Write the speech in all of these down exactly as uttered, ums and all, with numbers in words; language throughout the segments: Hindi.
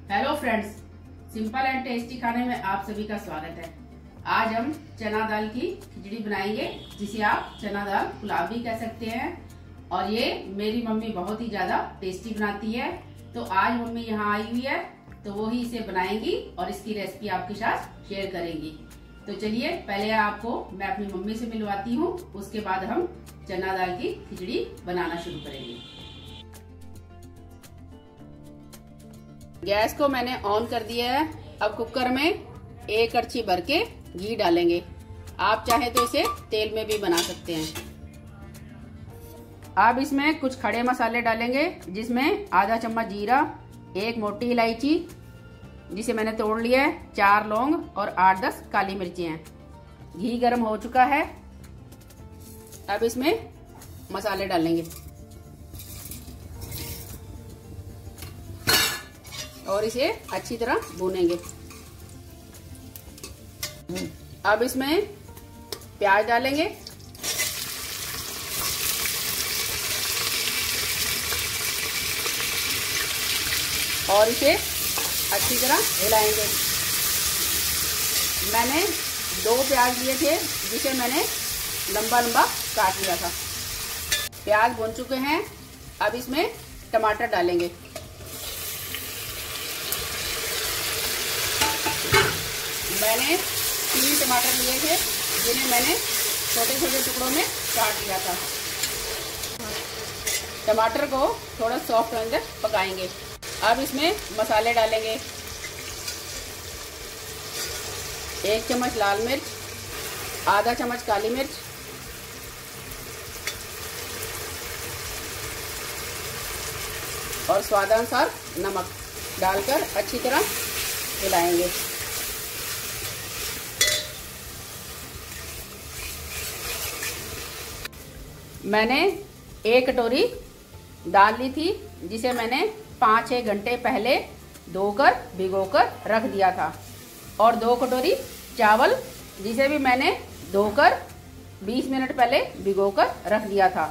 Hello friends, simple and tasty खाने में आप सभी का स्वागत है। आज हम चना दाल की खिचड़ी बनाएंगे, जिसे आप चना दाल पुलाव भी कह सकते हैं। और ये मेरी मम्मी बहुत ही ज्यादा टेस्टी बनाती है। तो आज मम्मी यहाँ आई हुई है, तो वो ही इसे बनाएंगी और इसकी रेसिपी आपके साथ शेयर करेंगी। तो चलिए पहले आपको मैं अपनी मम्मी से मिलवाती हूँ, उसके बाद हम चना दाल की खिचड़ी बनाना शुरू करेंगे। गैस को मैंने ऑन कर दिया है। अब कुकर में एक कड़छी भर के घी डालेंगे। आप चाहे तो इसे तेल में भी बना सकते हैं। अब इसमें कुछ खड़े मसाले डालेंगे, जिसमें आधा चम्मच जीरा, एक मोटी इलायची जिसे मैंने तोड़ लिया है, चार लौंग और आठ दस काली मिर्ची हैं। घी गर्म हो चुका है। अब इसमें मसाले डालेंगे और इसे अच्छी तरह भूनेंगे। अब इसमें प्याज डालेंगे और इसे अच्छी तरह हिलाएंगे। मैंने दो प्याज लिए थे, जिसे मैंने लंबा लंबा काट लिया था। प्याज भून चुके हैं। अब इसमें टमाटर डालेंगे। मैंने तीन टमाटर लिए थे, जिन्हें मैंने छोटे छोटे टुकड़ों में काट लिया था। टमाटर को थोड़ा सॉफ्ट होने तक पकाएंगे। अब इसमें मसाले डालेंगे। एक चम्मच लाल मिर्च, आधा चम्मच काली मिर्च, और स्वादानुसार नमक डालकर अच्छी तरह हिलाएंगे। मैंने एक कटोरी दाल ली थी, जिसे मैंने पाँच छः घंटे पहले धोकर भिगोकर रख दिया था, और दो कटोरी चावल, जिसे भी मैंने धोकर बीस मिनट पहले भिगोकर रख दिया था।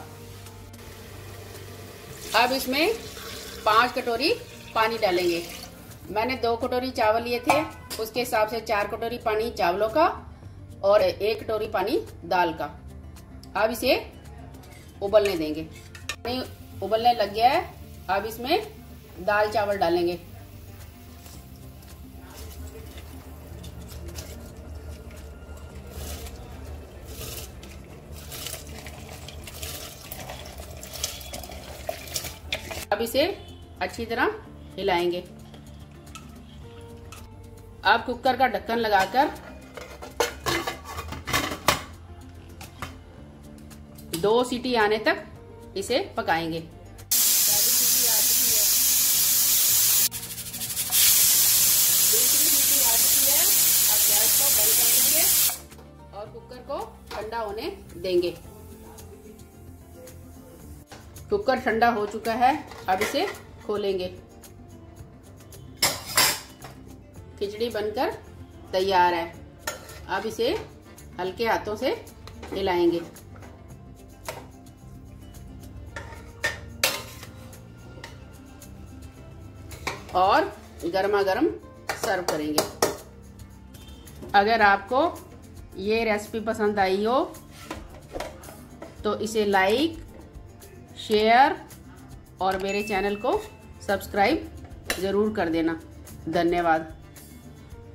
अब इसमें पाँच कटोरी पानी डालेंगे। मैंने दो कटोरी चावल लिए थे, उसके हिसाब से चार कटोरी पानी चावलों का और एक कटोरी पानी दाल का। अब इसे उबलने देंगे। पानी उबलने लग गया है। अब इसमें दाल चावल डालेंगे। अब इसे अच्छी तरह हिलाएंगे। अब कुकर का ढक्कन लगाकर दो सीटी आने तक इसे पकाएंगे। दूसरी सीटी आ चुकी है। अब गैस को बंद कर देंगे और कुकर को ठंडा होने देंगे। कुकर ठंडा हो चुका है। अब इसे खोलेंगे। खिचड़ी बनकर तैयार है। अब इसे हल्के हाथों से हिलाएंगे और गर्मा गर्म सर्व करेंगे। अगर आपको ये रेसिपी पसंद आई हो तो इसे लाइक, शेयर और मेरे चैनल को सब्सक्राइब ज़रूर कर देना। धन्यवाद।